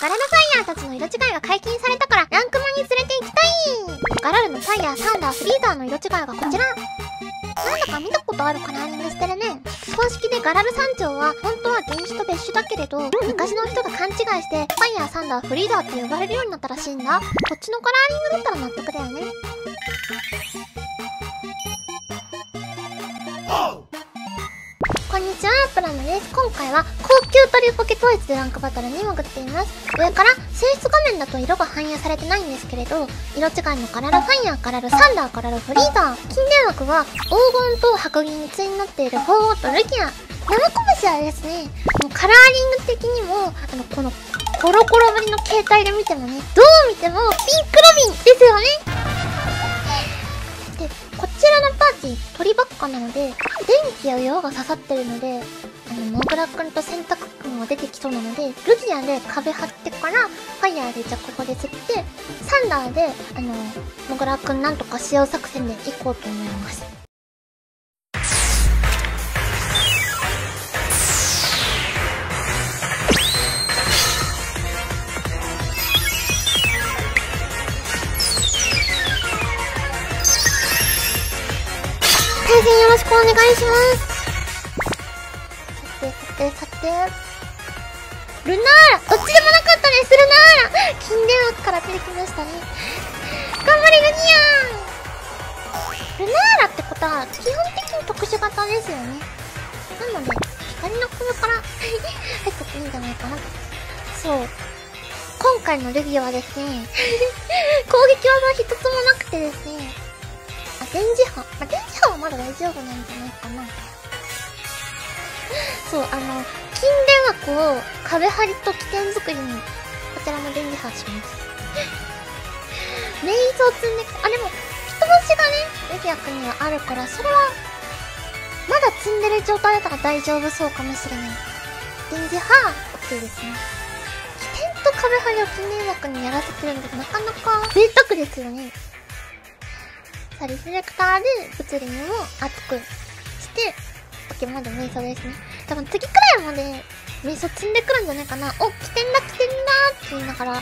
ガラルファイヤーたちの色違いが解禁されたからランクマに連れて行きたい。ガラルのファイヤー、サンダー、フリーザーの色違いがこちら。なんだか見たことあるカラーリングしてるね。公式でガラル山頂は本当は原種と別種だけれど、昔の人が勘違いしてファイヤー、サンダー、フリーザーって呼ばれるようになったらしいんだ。こっちのカラーリングだったら納得だよね。こんにちは、プラムです。今回は高級トリポケ統一でランクバトルに潜っています。上から性質画面だと色が反映されてないんですけれど、色違いのガラルファイヤー、ガラルサンダー、ガラルフリーザー、金電枠は黄金と白銀に対になっているフォーゴとルキア、生拳はですね、もうカラーリング的にもこのコロコロぶりの形態で見てもね、どう見てもピンクロビンですよね。で、こちらのパーティー鳥ばっかなので、電気や岩が刺さってるので、モグラくんと洗濯くんが出てきそうなので、ルギアで壁張ってから、ファイヤーでじゃあここで釣って、サンダーで、モグラくんなんとかしよう作戦で行こうと思います。対戦よろしくお願いします。さて。ルナーラどっちでもなかったです、ルナーラ金電枠から出てきましたね。頑張れ、ルニアールナーラってことは、基本的に特殊型ですよね。なので、光の雲から入ってていいんじゃないかな。そう。今回のルギアはですね、攻撃技一つもなくてですね、電磁波。電磁波はまだ大丈夫なんじゃないかな。そう、金電枠を壁張りと起点作りに、こちらも電磁波します。メイズを積んで、でも、人星がね、ルギア君にはあるから、それは、まだ積んでる状態だったら大丈夫そうかもしれない。電磁波、OK ですね。起点と壁張りを金電枠にやらせてるんで、なかなか贅沢ですよね。さあ、リフレクターで物理にも熱くして、OK、まだ瞑想ですね。多分次くらいまで瞑想積んでくるんじゃないかな。お、来てんだって言いながら。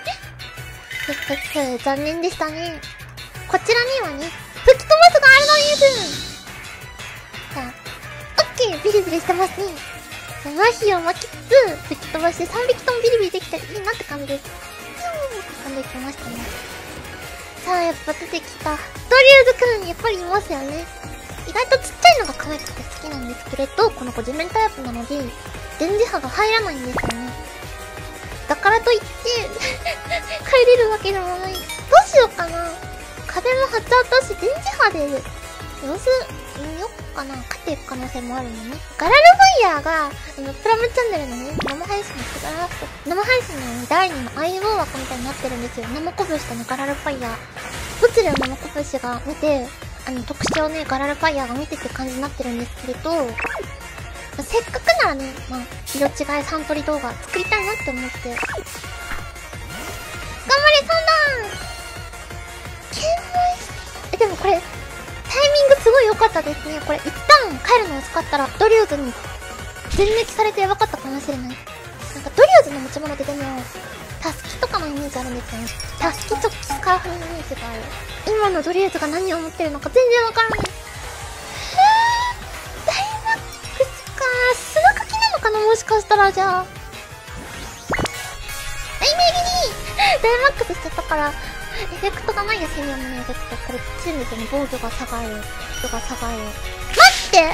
残念でしたね。こちらにはね、吹き飛ばすがあるのです。さあ、OK、ビリビリしてますね。麻痺を巻きつつ、吹き飛ばして3匹ともビリビリできたらいいなって感じです。飛んできましたね。さあ、やっぱ出てきた。ドリューズくん、やっぱりいますよね。意外とちっちゃいのが可愛くて好きなんですけれど、この子地面タイプなので、電磁波が入らないんですよね。だからといって、帰れるわけでもない。どうしようかな。壁も張っちゃったし、電磁波で、様子見よっかな。勝っていく可能性もあるのね。ガラルファイヤーが、プラムチャンネルのね、生配信の第2の相棒枠みたいになってるんですよ。生拳とね、ガラルファイヤー。物理の生拳が見て、特殊をね、ガラルファイヤーが見てって感じになってるんですけれど、せっかくならね、色違いサントリ動画作りたいなって思って。頑張れ、サンダー！でもこれ、タイミングすごい良かったですね。これ、一旦帰るのを使ったら、ドリューズに全撃されてやばかったかもしれない。なんか、ドリューズの持ち物ででも、タスキとかのイメージあるんですよね。タスキチョッキスカーフのイメージがある。今のドリューズが何を思ってるのか全然わからない。ダイマックスか。砂かきなのかな、もしかしたら。じゃあダイマックスしちゃったから、エフェクトがないよ、専用のエフェクト。これチームでね、防御が下がる。人が下がる。待って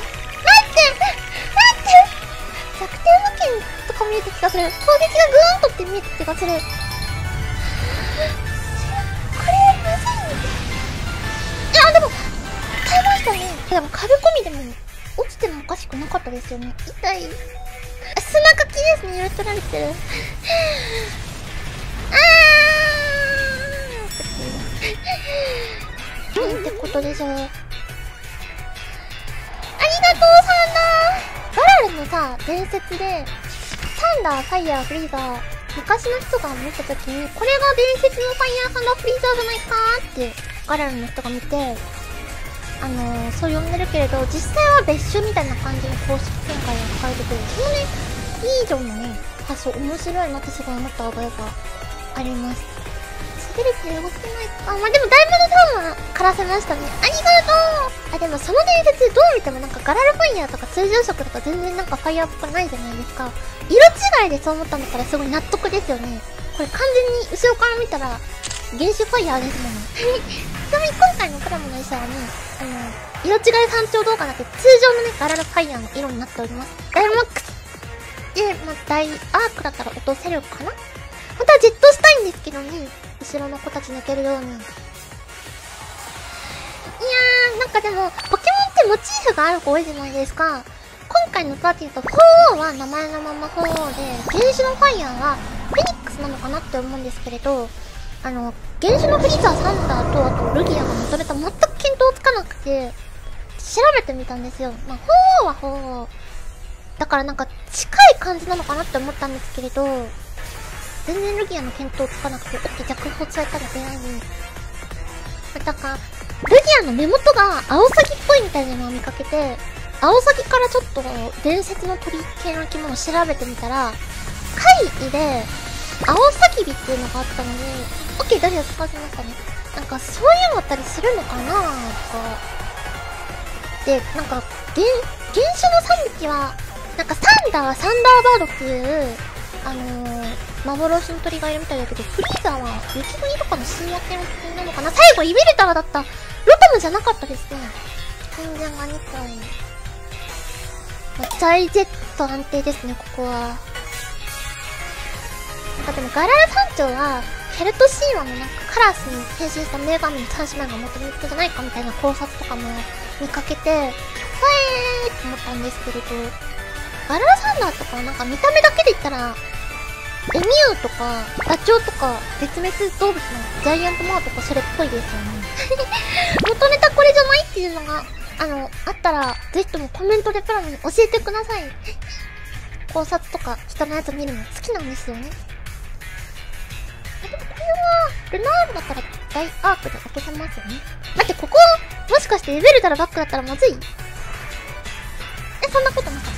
弱点保険とか見えた気がする。攻撃がグーンとって見えた気がする。これ、むずい。でも、耐えましたね。でも、壁込みでも、落ちてもおかしくなかったですよね。痛い。砂かきですね、許取られてる。ってことでしょ。ありがとう、サンダー。ガラルのさ、伝説で、サンダー、ファイヤー、フリーザー、昔の人が見たときに、これが伝説のファイヤー、サンダー、フリーザーじゃないかーって、ガラルの人が見て、そう呼んでるけれど、実際は別種みたいな感じの公式展開を書いてくる。そのね、イージョンのね、 発想面白いなってすごい思った覚えがあります。滑れて動けないか。まあ、でもダイヤモンドさんは枯らせましたね。ありがとう。あ、でもその伝説どう見てもなんかガラルファイヤーとか通常色とか全然なんかファイヤーっぽくないじゃないですか。色違いでそう思ったんだったらすごい納得ですよね。これ完全に後ろから見たら原種ファイヤーですもの。ちなみに今回のプラモの衣装はね、色違い山頂動画だけ通常のね、ガラルファイヤーの色になっております。ダイマックスで、まあ、大アークだったら落とせるかな。本当はジェットしたいんですけどね、後ろの子たち抜けるように。いやー、なんかでも、ポケモンってモチーフがある子多いじゃないですか。今回のパーティーだと、鳳凰は名前のまま鳳凰で、原種のファイヤーはフェニックスなのかなって思うんですけれど、原種のフリーザー、サンダーと、あとルギアがまとめた全く見当つかなくて、調べてみたんですよ。まあ、鳳凰は鳳凰。だからなんか近い感じなのかなって思ったんですけれど、全然ルギアの見当つかなくて、オッケー、逆放されたら出ないに。だから、ルギアの目元がアオサギっぽいみたいなのを見かけて、アオサギからちょっと伝説の鳥系の生き物を調べてみたら、怪異で、アオサギビっていうのがあったのに、オッケー、ダリア使わせましたね。なんかそういうのあったりするのかなとか。で、なんか、原種の3匹は、なんかサンダーバードっていう、幻の鳥がいるみたいだけど、フリーザーは雪国とかの神話系の鳥なのかな。最後イベルタラだったロトムじゃなかったですね。全然が2体。大ジェット安定ですね、ここは。なんかでもガラル山頂は、ケルト神話のなんかカラスに変身した女神の三姉妹が元々じゃないかみたいな考察とかも見かけて、ほえーって思ったんですけれど、ガラルサンダーとかなんか見た目だけで言ったら、エミューとか、ダチョウとか、絶滅動物のジャイアントマーとかそれっぽいですよね。元ネタこれじゃないっていうのが、あったら、ぜひともコメントでプラモに教えてください。考察とか人のやつ見るの好きなんですよね。でもこれは、ルナールだったら大アークで落とせますよね。待って、ここ、もしかしてエベルタラバックだったらまずい？そんなことなかった。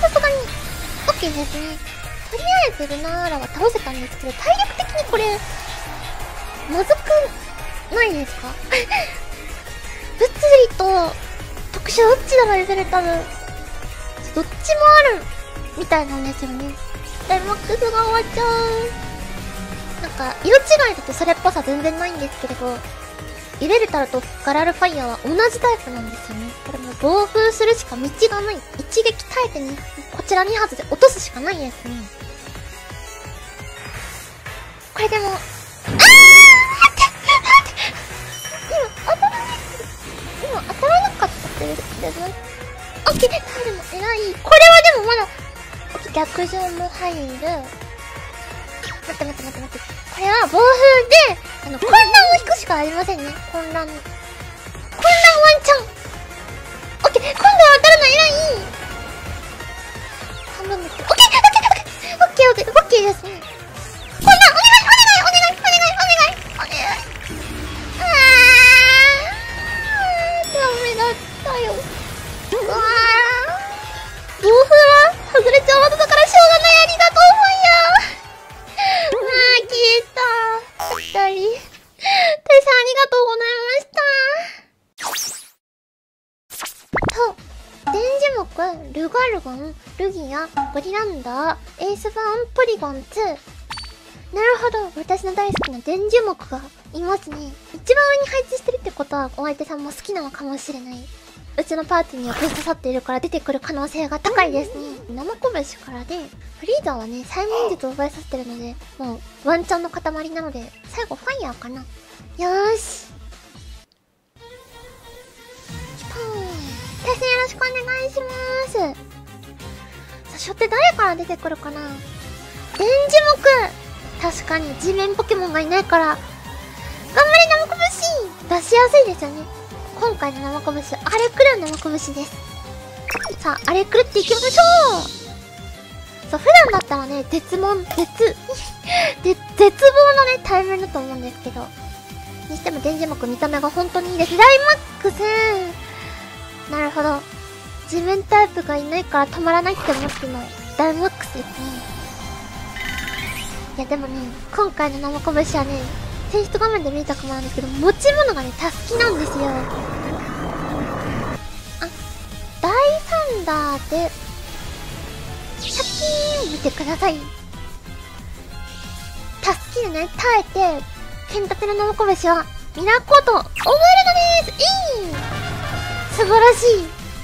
さすがに、OK ですね。とりあえずルナーラは倒せたんですけど、体力的にこれ、まずくないですか？物理と特殊どっちだろ、エベルタル。どっちもあるみたいなんですよね。ダイマックスが終わっちゃう。なんか、色違いだとそれっぽさ全然ないんですけれど、イベルタルとガラルファイヤーは同じタイプなんですよね。これもう暴風するしか道がない。一撃耐えてね、こちら2発で落とすしかないですね。これでも、今当たらなかったですけど、オッケー、でも偉い。これはでもまだ、逆上も入る。待って。これは暴風で、混乱を引くしかありませんね。混乱ワンチャン。オッケー、今度は当たらない。偉い。半分だけ。オッケーですね。混乱、お願い。ダメだったよ。うわー。暴風は外れちゃう技だからしょうがない。ありがとう、ファイヤー。消えた。二人。テイさんありがとうございました。と、電磁木、ルガルゴン、ルギア、ゴリランダー、エースバーン、ポリゴン2。なるほど、私の大好きな電磁木がいますね。一番上に配置してるってことはお相手さんも好きなのかもしれない。うちのパーティーにはぶっ刺さっているから出てくる可能性が高いですね。生拳からで、フリーザーはね、催眠術を覚えさせてるので、もうワンチャンの塊なので、最後ファイヤーかな。よーし。キポーン。対戦よろしくお願いしまーす。最初って誰から出てくるかな。電磁木。確かに地面ポケモンがいないから、頑張れ生拳出しやすいですよね。今回の生拳、あれ来る生拳です。さあ、あれ来るっていきましょう。そう、普段だったらね、絶望のね、対面だと思うんですけど。にしても電磁木見た目が本当にいいです。ダイマックスなるほど。 地面タイプがいないから止まらないって思ってない。ダイマックスですね。いやでもね、今回の生拳はね、テイスト画面で見たかもなんですけど、持ち物がね、タスキなんですよ。あ、大サンダーで、シャキーン見てください。タスキでね、耐えて、剣立ての生拳は、ミラーコート、覚えるのです。素晴らし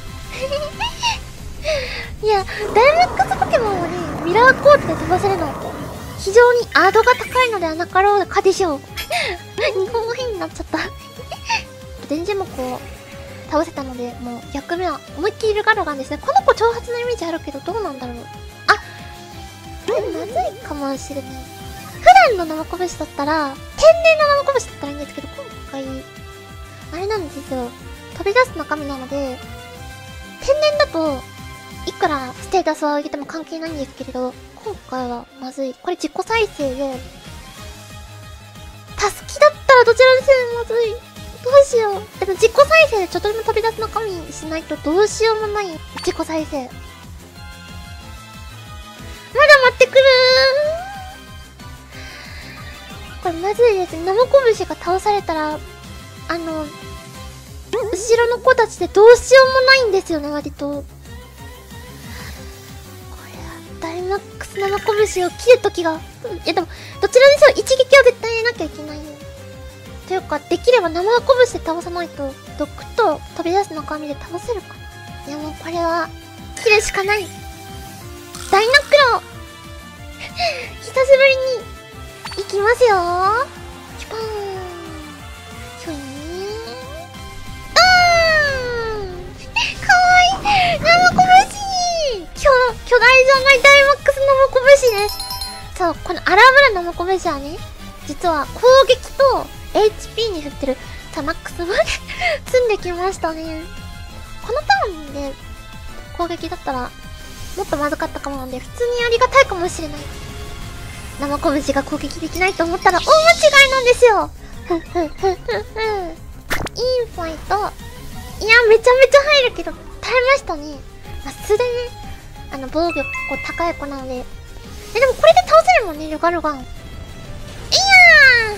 い。いや、ダイマックスポケモンはね、ミラーコートで飛ばせるの、非常にアードが高いのではなかろうかでしょう。日本語変になっちゃった。電磁木を倒せたので、もう役目は思いっきりルガルガンですね。この子挑発のイメージあるけど、どうなんだろう。あ、これまずいかもしれない。普段の生拳だったら、天然の生拳だったらいいんですけど、今回、あれなんですよ。飛び出す中身なので、天然だと、いくらステータスを上げても関係ないんですけれど、今回はまずい。これ自己再生で、タスキだったらどちらにせよまずい。どうしよう。でも自己再生でちょっとでも飛び出す中身にしないとどうしようもない。自己再生。まだ待ってくるー。これまずいです。生拳が倒されたら、後ろの子たちでどうしようもないんですよね、割と。ダイマックス生拳を切るときが、いやでも、どちらにせよ一撃は絶対入れなきゃいけないよ。というか、できれば生拳で倒さないと、毒と飛び出す中身で倒せるかな。いやもうこれは、切るしかない。大ナックロ久しぶりに、いきますよー。シュパーン。ひょいーん。かわいい生拳巨大じゃないダイマックス生拳です。そう、この荒ぶる生拳はね、実は攻撃と HP に振ってるタマックスまで積んできましたね。このターンで攻撃だったらもっとまずかったかもなんで、普通にありがたいかもしれない。生拳が攻撃できないと思ったら大間違いなんですよ。インファイト、いやめちゃめちゃ入るけど耐えましたね。素でね、防御高い子なので。でもこれで倒せるもんね、ルガルガン。いやー、や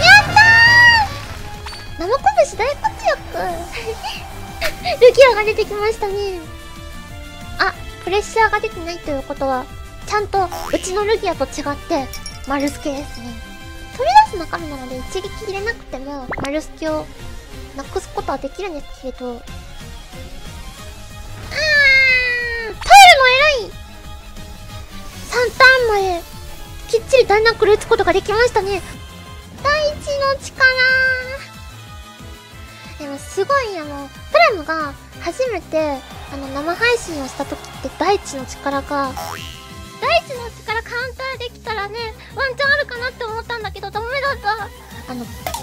ったー、生拳大活躍。ルギアが出てきましたね。あ、プレッシャーが出てないということは、ちゃんとうちのルギアと違って丸スケですね。飛び出す中身なので一撃入れなくても丸スケをなくすことはできるんですけれど、偉い。3ターンまできっちりダイナックル打つことができましたね。大地の力。でもすごいプラムが初めて生配信をした時って大地の力カウンターできたらね、ワンチャンあるかなって思ったんだけどダメだった。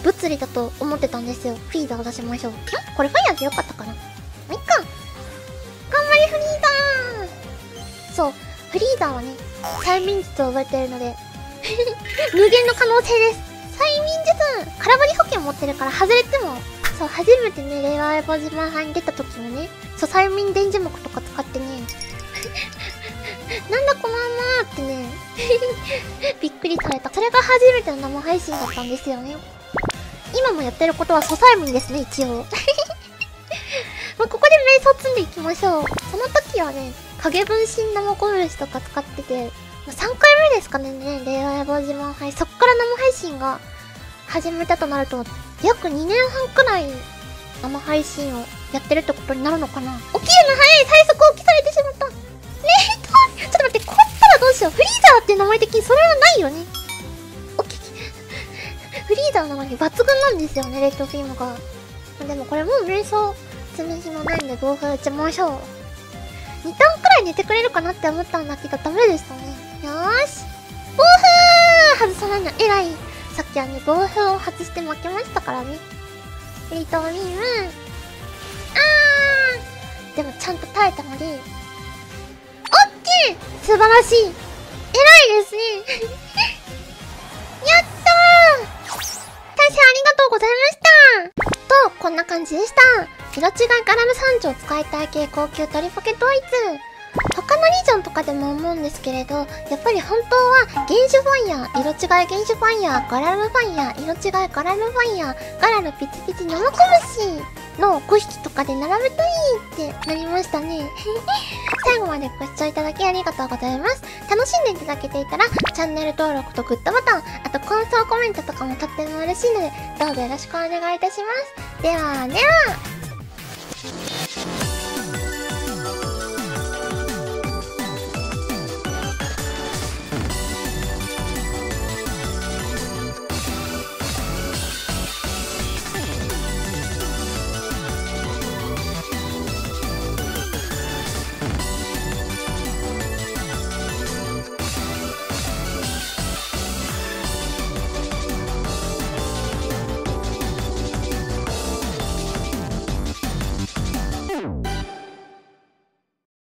物理だと思ってたんですよ。フィーザーを出しましょう。これファイヤーでよかったかな。いっか。頑張りフリーザー。そう、フリーザーはね、催眠術を覚えてるので無限の可能性です。催眠術空振り保険持ってるから外れても、そう、初めてね、令和エボ島杯に出た時もね、そう、催眠電磁木とか使ってねなんだこのままってねびっくりされた。それが初めての生配信だったんですよね。今もやってることは素催眠ですね、一応まあここで瞑想積んでいきましょう。その時はね、影分身生拳とか使ってて、3回目ですかね、令和エボ島杯。そっから生配信が始めたとなると、約2年半くらい生配信をやってるってことになるのかな。起きるの早い、最速起きされてしまった。ちょっと待って、こったらどうしよう。フリーザーって名前的にそれはないよね。フリーザーなのに抜群なんですよね、レッドフィームが。でもこれもう瞑想積む暇ないんで暴風打ちましょう。2ターンくらい寝てくれるかなって思ったんだけどダメでしたね。よーし。暴風外さないの偉い。さっきはね、暴風を外して負けましたからね。リトビーム。でもちゃんと耐えたので、オッケー、素晴らしい。偉いですね。やったー。対戦ありがとうございました。と、こんな感じでした。 色違いガラム3丁使いたい系高級トリポケドイツ。他のリージョンとかでも思うんですけれど、やっぱり本当は原種ファイヤー、色違い原種ファイヤー、ガラルファイヤー、色違いガラルファイヤー、ガラルピチピチ生コムシの5匹とかで並べたいってなりましたね。最後までご視聴いただきありがとうございます。楽しんでいただけていたら、チャンネル登録とグッドボタン、あと感想コメントとかもとっても嬉しいので、どうぞよろしくお願いいたします。ではでは。